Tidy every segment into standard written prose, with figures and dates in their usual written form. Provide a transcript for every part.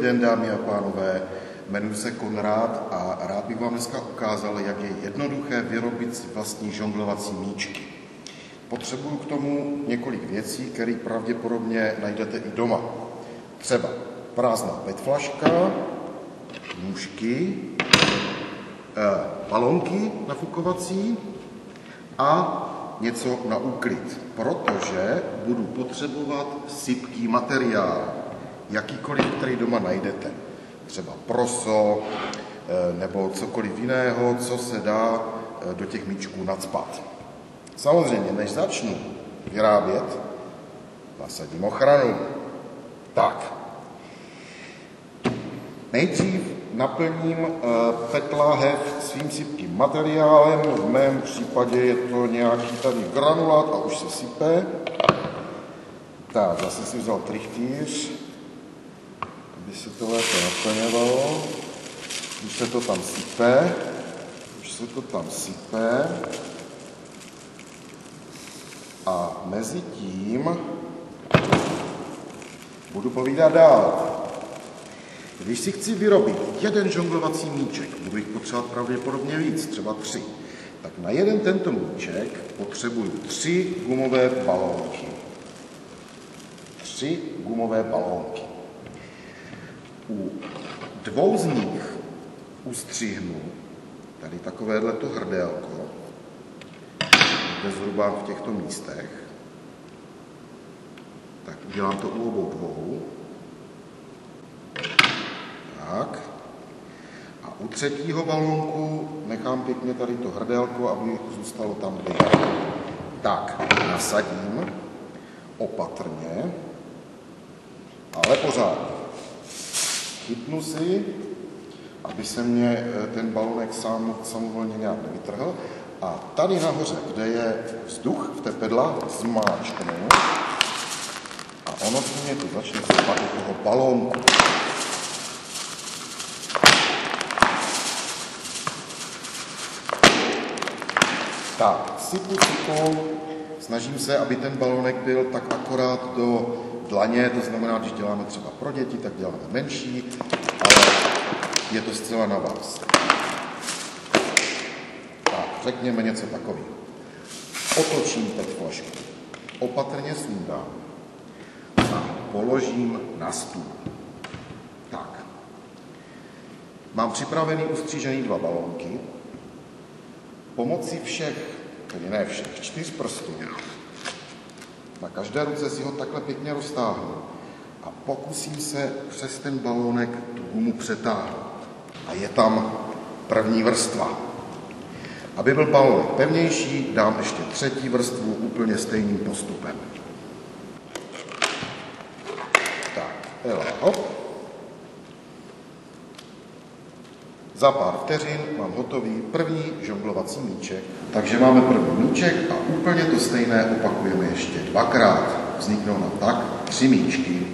den, dámy a pánové, jmenuji se Konrád a rád bych vám dneska ukázal, jak je jednoduché vyrobit si vlastní žonglovací míčky. Potřebuju k tomu několik věcí, které pravděpodobně najdete i doma. Třeba prázdná petflaška, nůžky, balonky nafukovací a něco na úklid, protože budu potřebovat sypký materiál, jakýkoliv, který doma najdete. Třeba proso nebo cokoliv jiného, co se dá do těch míčků nacpat. Samozřejmě, než začnu vyrábět, nasadím ochranu. Tak. Nejdřív naplním PET láhev svým sypkým materiálem. V mém případě je to nějaký tady granulát a už se sype. Tak, zase si vzal trichtýř, aby se to lépe naplňovalo. Už se to tam sype. A mezi tím budu povídat dál. Když si chci vyrobit jeden žonglovací míček, budu jich potřebovat pravděpodobně víc, třeba 3, tak na jeden tento míček potřebuju 3 gumové balónky. 3 gumové balónky. U 2 z nich ustřihnu tady takovéhleto hrdélko, zhruba v těchto místech. Tak udělám to u obou 2. Tak. A u 3. balónku nechám pěkně tady to hrdélko, aby zůstalo tam, kde je. Tak, nasadím opatrně, ale pořádně. Chytnu si, aby se mě ten balónek samovolně nějak nevytrhl. A tady nahoře, kde je vzduch v té pedla, zmáčknu a ono se mě tu začne sypat do toho balónku. Tak, sypu, snažím se, aby ten balónek byl tak akorát do dlaně, to znamená, když děláme třeba pro děti, tak děláme menší, ale je to zcela na vás. Řekněme něco takového. Otočím teď flašku. Opatrně sundám a položím na stůl. Tak. Mám připravený ustřížený 2 balónky. Pomocí všech, tedy ne všech, 4 prstů, na každé ruce si ho takhle pěkně roztáhnu a pokusím se přes ten balónek tu gumu přetáhnout. A je tam první vrstva. Aby byl balónek pevnější, dám ještě 3. vrstvu úplně stejným postupem. Tak, hop. Za pár vteřin mám hotový první žonglovací míček. Takže máme první míček a úplně to stejné opakujeme ještě 2krát. Vzniknou nám tak 3 míčky.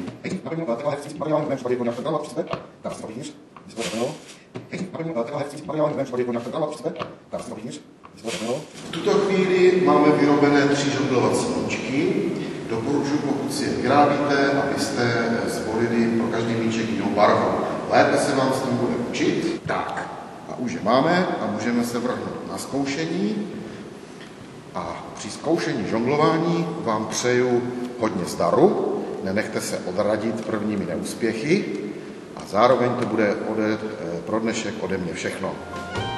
V tuto chvíli máme vyrobené 3 žonglovací míčky. Doporučuji, pokud si je vyrábíte, abyste zvolili pro každý míček jinou barvu. Lépe se vám s tím bude učit. Tak, a už je máme a můžeme se vrhnout na zkoušení. A při zkoušení žonglování vám přeju hodně zdaru. Nenechte se odradit prvními neúspěchy a zároveň to bude pro dnešek ode mě všechno.